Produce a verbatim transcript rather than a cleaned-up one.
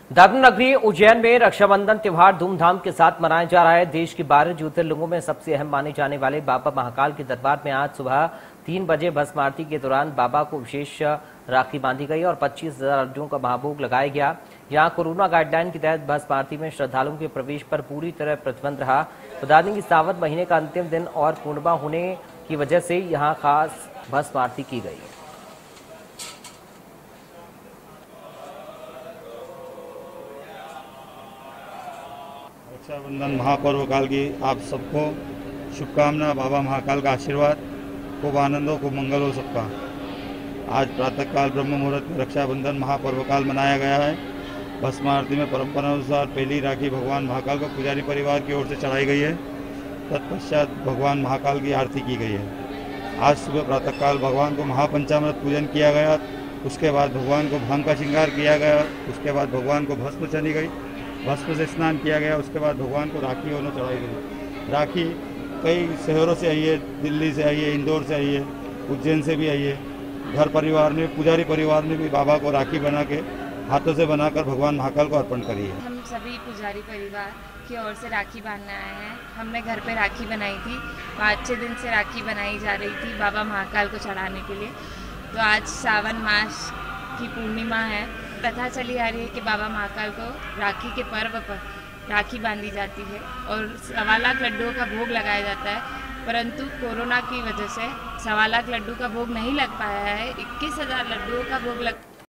धर्म नगरी उज्जैन में रक्षाबंधन त्योहार धूमधाम के साथ मनाया जा रहा है। देश के बारह ज्योतिर्लिंगों में सबसे अहम माने जाने वाले बाबा महाकाल के दरबार में आज सुबह तीन बजे भस्म आरती के दौरान बाबा को विशेष राखी बांधी गई और पच्चीस हजार लड्डुओं का महाभोग लगाया गया। यहाँ कोरोना गाइडलाइन के तहत भस्म आरती में श्रद्धालुओं के प्रवेश पर पूरी तरह प्रतिबंध रहा। बता दें कि सावन महीने का अंतिम दिन और पूर्णिमा होने की वजह से यहाँ खास भस्म आरती की गई। रक्षाबंधन महापर्व काल की आप सबको शुभकामना। बाबा महाकाल का आशीर्वाद, खूब आनंद हो, खूब मंगल हो सबका। आज प्रातःकाल ब्रह्म मुहूर्त में रक्षाबंधन महापर्व काल मनाया गया है। भस्म आरती में परंपरा अनुसार पहली राखी भगवान महाकाल को पुजारी परिवार की ओर से चढ़ाई गई है। तत्पश्चात भगवान महाकाल की आरती की गई है। आज सुबह प्रातःकाल भगवान को महापंचामृत पूजन किया गया। उसके बाद भगवान को भांग का श्रृंगार किया गया। उसके बाद भगवान को भस्म चढ़ी गई, भस्म से स्नान किया गया। उसके बाद भगवान को राखी होने चढ़ाई गई। राखी कई शहरों से आई है, दिल्ली से आई है, इंदौर से आई है, उज्जैन से भी आई है। घर परिवार ने, पुजारी परिवार ने भी बाबा को राखी बना के हाथों से बनाकर भगवान महाकाल को अर्पण करी है। हम सभी पुजारी परिवार की ओर से राखी बांधने आए हैं। हमने घर पे राखी बनाई थी। पाँच छः दिन से राखी बनाई जा रही थी बाबा महाकाल को चढ़ाने के लिए। तो आज सावन मास की पूर्णिमा है। कथा चली आ रही है कि बाबा महाकाल को राखी के पर्व पर राखी बांधी जाती है और सवा लाख लड्डुओं का भोग लगाया जाता है। परंतु कोरोना की वजह से सवा लाख लड्डू का भोग नहीं लग पाया है। इक्कीस हजार लड्डुओं का भोग लग